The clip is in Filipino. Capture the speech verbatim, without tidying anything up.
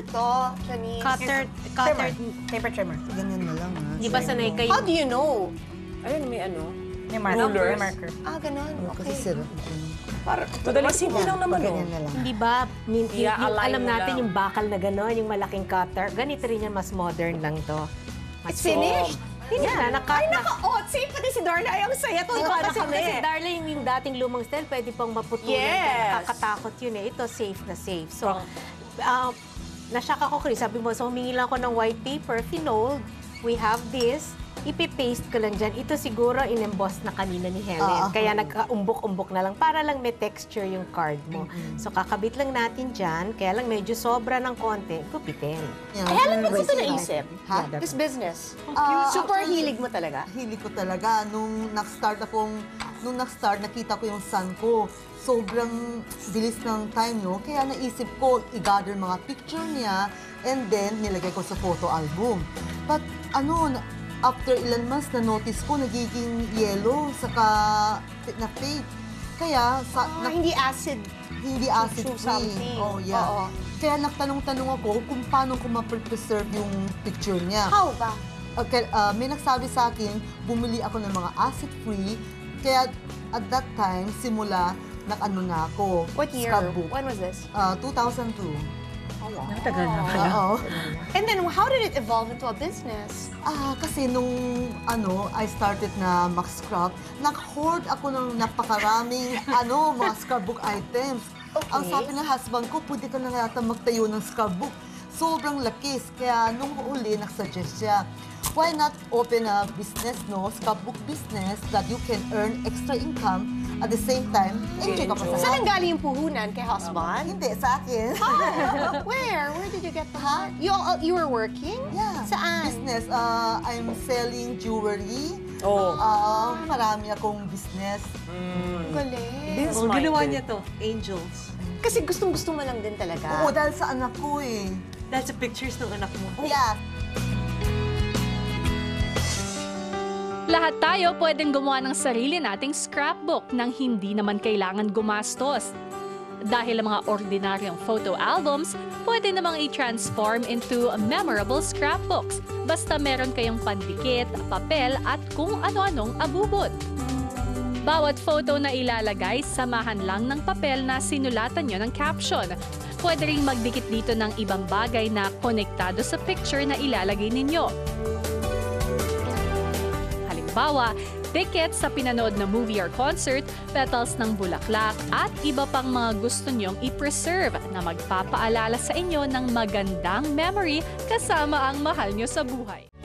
to, Janice? Cutter, cutter, paper trimmer. Ganyan na lang, ha? Di ba sanay kayo? How do you know? Ayun, may ano. May marker. Rulers. May marker. Ah, ganun. Oh, Okay. kasi sir, Para, madali simple lang naman, no? ganyan na lang. Hindi ba, min, yung, yung, I-align alam mo natin lang. yung bakal na gano'n, yung malaking cutter. Ganito rin yan, mas modern lang to. Mas It's finished? Hindi na, naka, Ay, na, naka-otsi. Pati si Darla ay ang saya. Tuwa Diba, na kasi, kami. kasi Darling, yung dating lumang style, pwede pang maputulan. Yes. Kakatakot yun eh. Ito, safe na safe. So, uh, nasyak ako, Chris. Sabi mo, so humingi lang ako ng white paper, finold. We have this. Ipipaste ko lang dyan. Ito siguro in-emboss na kanina ni Helen. Ah, Kaya nagka-umbok-umbok na lang para lang may texture yung card mo. So, kakabit lang natin dyan. Kaya lang medyo sobra ng konti. Gupitin. Yan. Helen, ba't mo ito Wait, naisip? Ha? This business? Ah, Super actually, hilig mo talaga? Hilig ko talaga. Nung nag-start akong, nung nag-start, nakita ko yung son ko. Sobrang bilis ng time, no? Kaya naisip ko, i-gather mga picture niya, and then nilagay ko sa photo album. But ano, na- after ilan months, na-notice ko, nagiging yellow, saka na fade. Kaya, sa, Ah, na- hindi acid. hindi acid to free. something. Oh, yeah. Oo. Kaya nagtanong-tanong ako kung paano ko ma-preserve yung picture niya. How ba? Okay, uh, may nagsabi sa akin, bumili ako ng mga acid-free. Kaya at that time, simula, nag-ano na ako. What year? Scrapbook. When was this? Uh, two thousand two. Tagal na Oo. And then, how did it evolve into a business? Ah, kasi nung ano, I started na mag-scrap, nag-hoard ako ng napakaraming ano, mga scrapbook items. Okay. Ang sabi ng husband ko, pwede ka na yata magtayo ng scrapbook. Sobrang lakis. Kaya nung uli, nagsuggest siya, why not open a business, no? Scrapbook business that you can earn extra income at the same time, enjoy ka pa sa Saan ang galing yung puhunan? Kay husband? Hindi, sa akin. Oh, where? Where did you get the huh? You, uh, you were working? Yeah. Saan? Business. Uh, I'm selling jewelry. Oh. Ah, marami akong business. Galing. This Oh, might ginawa be. niya to, Angels. Kasi gustong-gusto mo lang din talaga. Oo, dahil sa anak ko eh. Dahil sa pictures ng anak mo. Yeah. Lahat tayo pwedeng gumawa ng sarili nating scrapbook nang hindi naman kailangan gumastos. Dahil ang mga ordinaryong photo albums, pwede namang i-transform into memorable scrapbooks. Basta meron kayong pandikit, papel at kung ano-anong abubot. Bawat photo na ilalagay, samahan lang ng papel na sinulatan nyo ng caption. Pwede ring magdikit dito ng ibang bagay na konektado sa picture na ilalagay ninyo. Halimbawa, tickets sa pinanood na movie or concert, petals ng bulaklak, at iba pang mga gusto nyong i-preserve na magpapaalala sa inyo ng magandang memory kasama ang mahal nyo sa buhay.